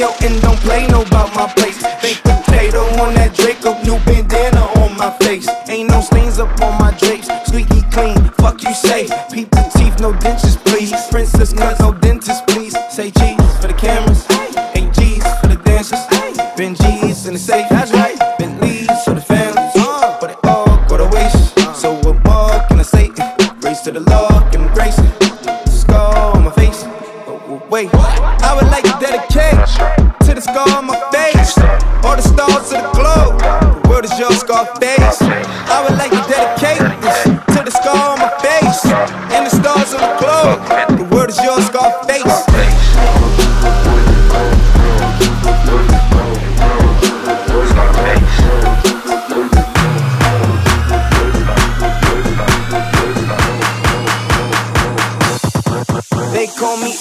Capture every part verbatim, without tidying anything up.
yo, and don't play no about my place. Baked potato on that Draco, new bandana on my face. Ain't no stains up on my drapes, squeaky clean, fuck you say. Peep the teeth, no dentures please. Princess cut, no dentist please. Say cheese for the cameras, eight G's for the dancers. Ben G's in the safe, that's right. Bentleys for the families, but it all go to waste. So what more can I say? Race to the law, give me grace. Scar on my face, oh, oh, wait. I would like to dedicate to the scar on my face, all the stars to the globe. The world is your Scarface. I would like to dedicate this to the scar on my face and the stars on the globe. The world is your Scarface. They call me.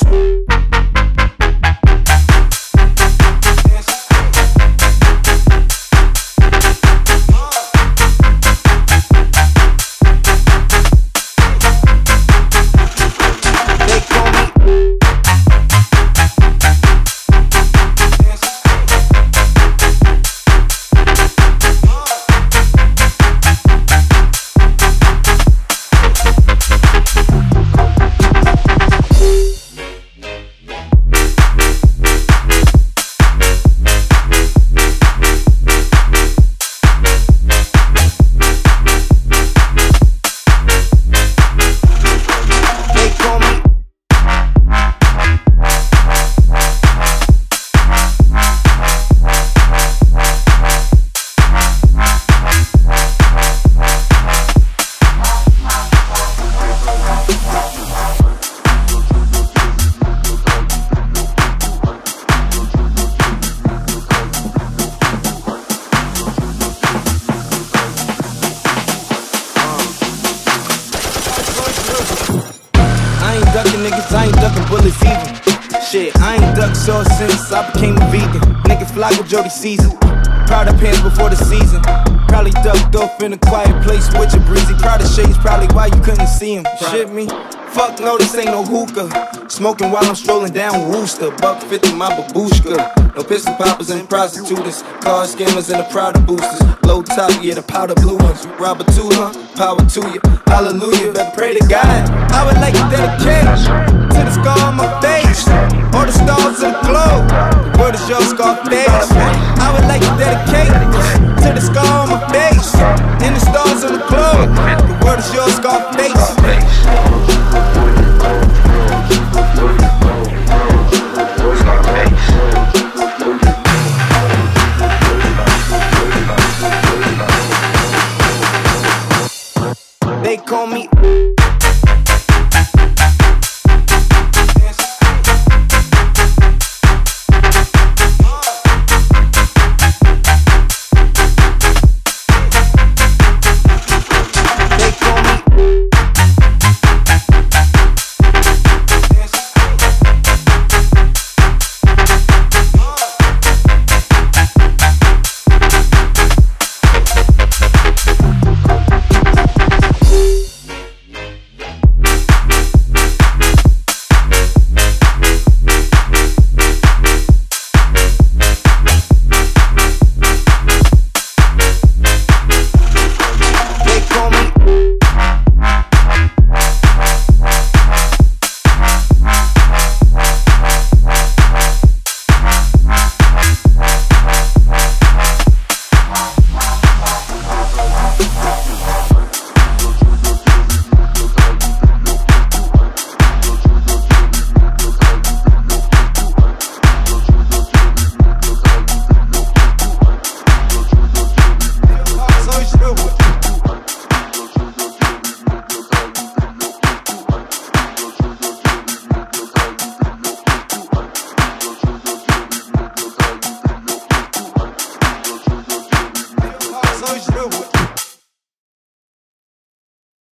I ain't ducking niggas, I ain't ducking bullets either. Shit, I ain't ducked sauce since I became a vegan. Nigga fly with Jody Caesar. Proud of pants before the season. Probably ducked off in a quiet place with your breezy. Proud of shades, probably why you couldn't see him. Shit me? Fuck no, this ain't no hookah. Smoking while I'm strolling down Wooster. Buck fifty my babushka. No pistol poppers and prostitutes. Car scammers and the Prada boosters. Low top, yeah, the powder blue ones. Robber too, huh? Power to you. Hallelujah, better pray to God. I would like to dedicate to the scar on my face, all the stars in the globe. The world is your Scarface. I would like to dedicate to the scar on my face and the stars in the globe. The world is your Scarface. They call me. So true.